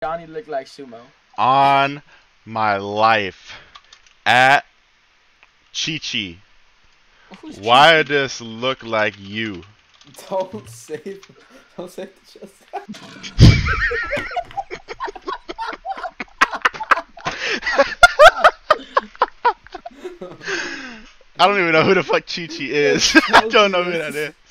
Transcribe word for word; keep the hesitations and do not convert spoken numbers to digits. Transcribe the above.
Johnny look like Sumo. On my life. At Chi Chi. Who's Why Chi-Chi? does this look like you? Don't say, don't say the just. I don't even know who the fuck Chi Chi is. I don't know who that is.